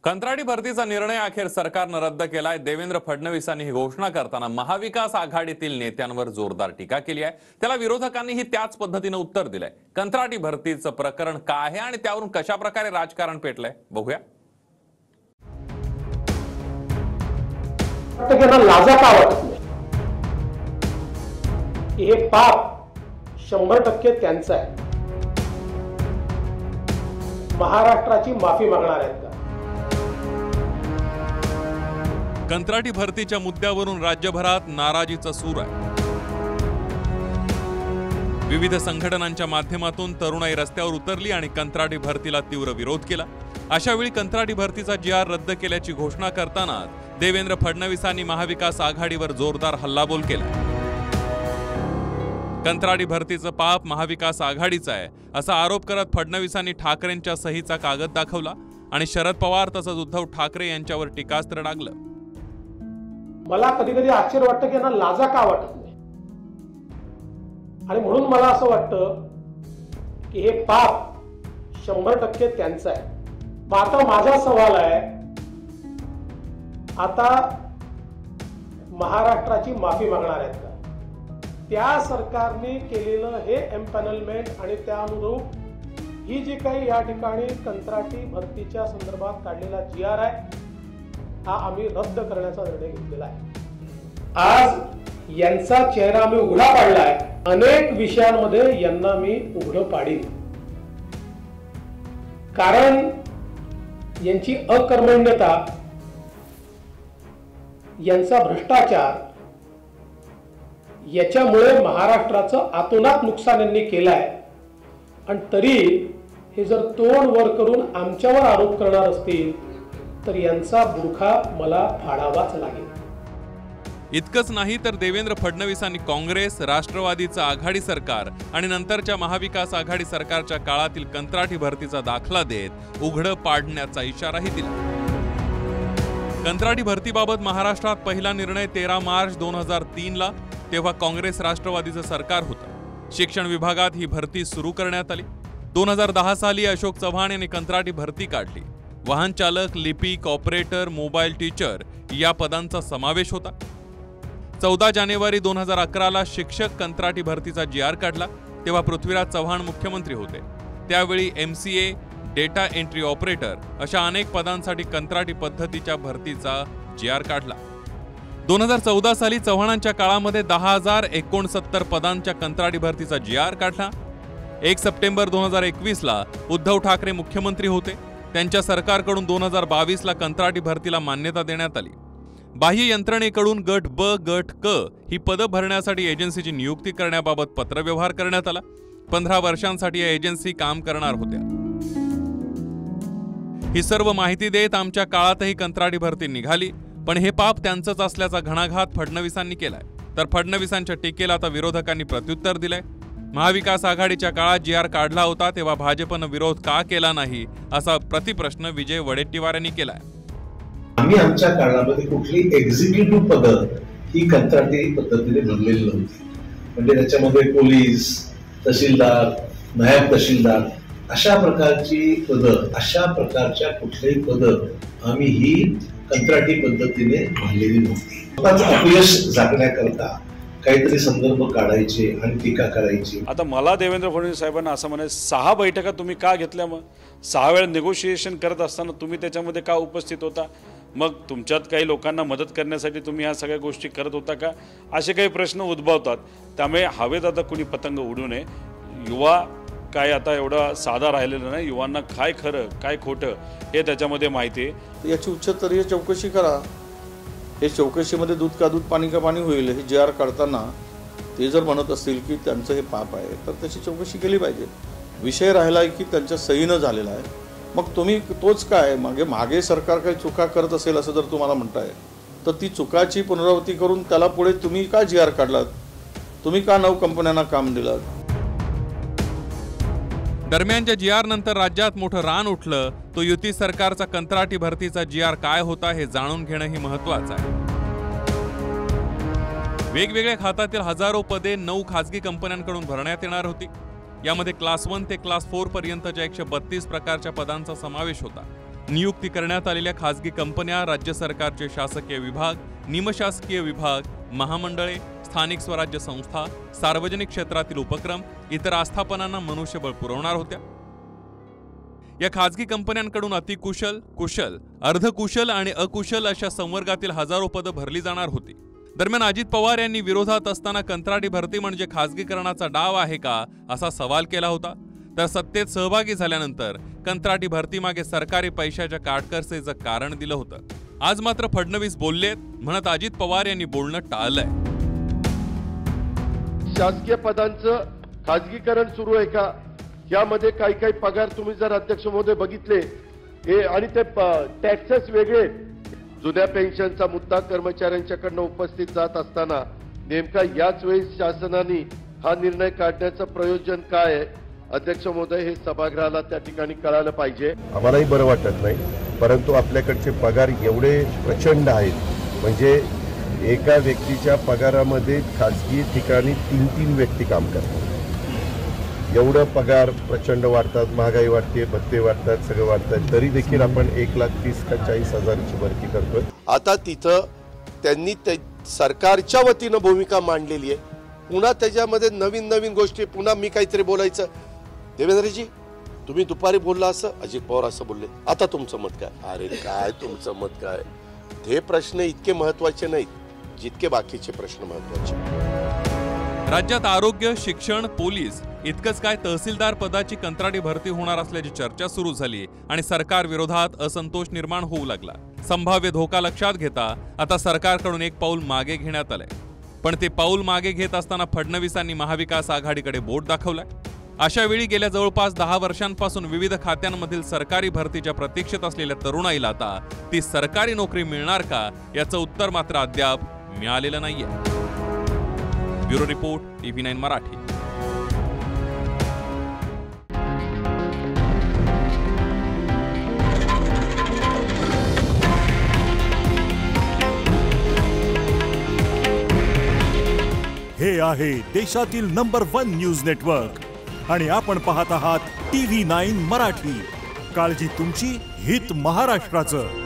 कंत्राटी भरतीचा निर्णय अखेर सरकारनं रद्द केलाय। देवेंद्र फडणवीसांनी ही घोषणा करताना महाविकास आघाडीतील नेत्यांवर जोरदार टीका केली आहे। त्याला विरोधकांनीही त्याच पद्धतीने उत्तर दिलंय। कंत्राटी भरतीचं प्रकरण काय आहे आणि त्यावरून कशा प्रकारे राजकारण पेटलंय बघूया। लाजा का वाटत नाही की हे पाप 100% त्यांचं आहे। महाराष्ट्राची माफी मागणार आहेत का? कंत्राटी भरतीच्या मुद्द्यावरून राज्यभरात नाराजीचा सूर आहे। विविध संघटनांच्या माध्यमातून तरुणाई रस्त्यावर उतरली आणि कंत्राटी भरतीला तीव्र विरोध केला। अशा वेळी कंत्राटी भरतीचा जी.आर. रद्द केल्याची घोषणा करताना देवेंद्र फडणवीसांनी महाविकास आघाडीवर जोरदार हल्लाबोल केला। कंत्राटी भरतीचं पाप महाविकास आघाडीचं आहे असा आरोप करत फडणवीसांनी ठाकरेंच्या सहीचा कागद दाखवला आणि शरद पवार तसंच उद्धव ठाकरे यांच्यावर टीकास्त्र डागलं। मला कधी कधी आश्चर्य वाटतं की यांना लाजा का वाटत नाही आणि म्हणून मला असं वाटतं की हे पाप 100% त्यांचं आहे। आता माझा सवाल आहे, आता महाराष्ट्राची माफी मागणार आहेत का? त्या सरकारने केलेलं हे एम्पॅनलमेंट आणि त्यानुरूप ही जी काही या ठिकाणी कंत्राटी भरतीच्या संदर्भात काढलेला जी.आर. आहे हा आम्ही रद्द करण्याचा निर्णय घेतलेला आहे। आज यांचा चेहरा मी उघडा पाडलाय। अनेक विषयांमध्ये यांना मी उघडं पाडीन, कारण यांची अकर्मण्यता, यांचा भ्रष्टाचार याच्यामुळे महाराष्ट्राचं आतोनात नुकसान यांनी केलंय आणि तरी हे जर तोंड वर करून आमच्यावर आरोप करणार असतील तर यांचा बुरखा मला फाडावाच लागेल। इतकंच नाही तर देवेंद्र फडणवीसांनी काँग्रेस, राष्ट्रवादीचं आघाडी सरकार आणि नंतरच्या महाविकास आघाडी सरकारच्या काळातील कंत्राटी भरतीचा दाखला देत उघडं पाडण्याचा इशाराही दिला। कंत्राटी भरतीबाबत महाराष्ट्रात पहिला निर्णय 13 मार्च 2003 ला तेव्हा काँग्रेस राष्ट्रवादीचं सरकार होतं। शिक्षण विभागात ही भरती सुरू करण्यात आली। 2010 साली अशोक चव्हाण यांनी कंत्राटी भरती काढली। वाहन चालक, लिपिक, ऑपरेटर, मोबाईल टीचर या पदांचा समावेश होता। 14 जानेवारी 2011 ला शिक्षक कंत्राटी भरतीचा जी.आर. काढला। तेव्हा पृथ्वीराज चव्हाण मुख्यमंत्री होते। त्यावेळी MCA, डेटा एंट्री ऑपरेटर अशा अनेक पदांसाठी कंत्राटी पद्धतीच्या भरतीचा जी.आर. काढला। 2014 साली चव्हाणांच्या काळामध्ये 10,069 पदांच्या कंत्राटी भरतीचा जी.आर. काढला। 1 सप्टेंबर 2021 ला उद्धव ठाकरे मुख्यमंत्री होते। त्यांच्या सरकारकडून 2022 ला कंत्राटी भरतीला मान्यता देण्यात आली। बाह्य यंत्रणेकडून गट ब, गट क ही पदं भरण्यासाठी एजन्सीची नियुक्ती करण्याबाबत पत्रव्यवहार करण्यात आला। 15 वर्षांसाठी या एजन्सी काम करणार होत्या। ही सर्व माहिती देत आमच्या काळातही कंत्राटी भरती निघाली, पण हे पाप त्यांचंच असल्याचा घणाघात फडणवीसांनी केलाय। तर फडणवीसांच्या टीकेला आता विरोधकांनी प्रत्युत्तर दिलंय। महाविकास आघाडीच्या काळात जी.आर. काढला होता तेव्हा भाजपनं विरोध का केला नाही असा प्रतिप्रश्न विजय वडेट्टीवार यांनी केलाय। आम्ही आमच्या काळामध्ये कुठली एक्झिक्युटिव्ह पदं ही कंत्राटी पद्धतीने भरलेली नव्हती। म्हणजे त्याच्यामध्ये पोलीस, तहसीलदार, नायब तहसीलदार अशा प्रकारची पदं, अशा प्रकारच्या कुठल्याही पदं आम्ही ही कंत्राटी पद्धतीने भरलेली नव्हती। स्वतःचं अपयश झाकण्याकरता काहीतरी संदर्भ काढायचे आणि टीका करायची। आता मला देवेंद्र फडणवीस साहेबांना असं म्हणायचं, 6 बैठका तुम्ही का घेतल्या? मग 6 वेळा नेगोशिएशन करत असताना तुम्ही त्याच्यामध्ये का उपस्थित होता? मग तुमच्यात काही लोकांना मदत करण्यासाठी तुम्ही ह्या सगळ्या गोष्टी करत होता का? असे काही प्रश्न उद्भवतात। त्यामुळे हवेत आता कुणी पतंग उडू नये। युवा काय आता एवढा साधा राहिलेला नाही। युवांना काय खरं काय खोटं हे त्याच्यामध्ये माहिती आहे। याची उच्चस्तरीय चौकशी करा। हे चौकशीमध्ये दूध का दूध पाणी का पाणी होईल। हे जी.आर. काढताना ते जर म्हणत असतील की त्यांचं हे पाप आहे तर त्याची चौकशी केली पाहिजे। विषय राहिला आहे की त्यांच्या सहीनं झालेला आहे। मग तुम्ही तोच काय मागे सरकार काही चुका करत असेल असं जर तुम्हाला म्हणताय तर ती चुकाची पुनरावृत्ती करून त्याला पुढे तुम्ही का जी.आर. काढलात? तुम्ही का 9 कंपन्यांना काम दिलं? दरम्यानच्या जी.आर. नंतर राज्यात मोठं रान उठलं। तो युती सरकारचा कंत्राटी भरतीचा जी.आर. काय होता हे जाणून घेणंही महत्त्वाचं आहे। वेगवेगळ्या खात्यातील हजारो पदे 9 खासगी कंपन्यांकडून भरण्यात येणार होती। यामध्ये क्लास 1 ते क्लास 4 पर्यंतच्या 132 प्रकारच्या पदांचा समावेश होता। नियुक्ती करण्यात आलेल्या खासगी कंपन्या, राज्य सरकारचे शासकीय विभाग, निमशासकीय विभाग, महामंडळे, स्थानिक स्वराज्य संस्था, सार्वजनिक क्षेत्रातील उपक्रम, इतर आस्थापनांना मनुष्यबळ पुरवणार होत्या। या खासगी कंपन्यांकडून अतिकुशल, कुशल, अर्धकुशल आणि अकुशल अशा संवर्गातील हजारो पदं भरली जाणार होती। दरम्यान अजित पवार यांनी विरोधात असताना कंत्राटी भरती म्हणजे खासगीकरणाचा डाव आहे का असा सवाल केला होता। तर सत्तेत सहभागी झाल्यानंतर कंत्राटी भरतीमागे सरकारी पैशाच्या काटकसरीचं कारण दिलं होतं। आज मात्र फडणवीस बोललेत म्हणत अजित पवार यांनी बोलणं टाळलंय। शासकीय पदांचं खासगीकरण सुरू आहे का, यामध्ये काही काही पगार तुम्ही जर अध्यक्ष महोदय बघितले हे आणि ते टॅक्सेस वेगळे, जुन्या पेन्शनचा मुद्दा कर्मचाऱ्यांच्याकडनं उपस्थित जात असताना नेमका याच वेळी शासनाने हा निर्णय काढण्याचं प्रयोजन काय आहे, अध्यक्ष महोदय हे सभागृहाला त्या ठिकाणी कळालं पाहिजे। आम्हालाही बरं वाटत नाही, परंतु आपल्याकडचे पगार एवढे प्रचंड आहेत, म्हणजे एका व्यक्तीच्या पगारामध्ये खासगी ठिकाणी 3-3 व्यक्ती काम करतात। एवढं पगार प्रचंड वाढतात, महागाई वाढते, भत्ते वाढतात, सगळं वाढतात, तरी देखील आपण 1,30,000 का 40,000ची भरती करतोय। आता तिथं त्यांनी सरकारच्या वतीनं भूमिका मांडलेली आहे, पुन्हा त्याच्यामध्ये नवीन नवीन गोष्टी, पुन्हा मी काहीतरी बोलायचं। देवेंद्रजी तुम्ही दुपारी बोलला असं, अजित पवार असं बोलले, आता तुमचं मत काय? अरे काय तुमचं मत काय? हे प्रश्न इतके महत्वाचे नाहीत जितके बाकीचे प्रश्न महत्वाचे। राज्यात आरोग्य, शिक्षण, पोलीस इतकंच काय तहसीलदार पदाची कंत्राटी भरती होणार असल्याची चर्चा सुरू झाली आणि सरकार विरोधात असंतोष निर्माण होऊ लागला। संभाव्य धोका लक्षात घेता आता सरकारकडून एक पाऊल मागे घेण्यात आलंय, पण ते पाऊल मागे घेत असताना फडणवीसांनी महाविकास आघाडीकडे बोट दाखवलंय। अशा वेळी गेल्या जवळपास 10 वर्षांपासून विविध खात्यांमधील सरकारी भरतीच्या प्रतीक्षेत असलेल्या तरुणाईला आता ती सरकारी नोकरी मिळणार का याचं उत्तर मात्र अद्याप मिळालेलं नाहीये। Bureau report, TV9 Marathi. हे आहे देशातील नंबर 1 न्यूज नेटवर्क आणि आपण पाहत आहात TV9 मराठी। काळजी तुमची, हित महाराष्ट्राचं।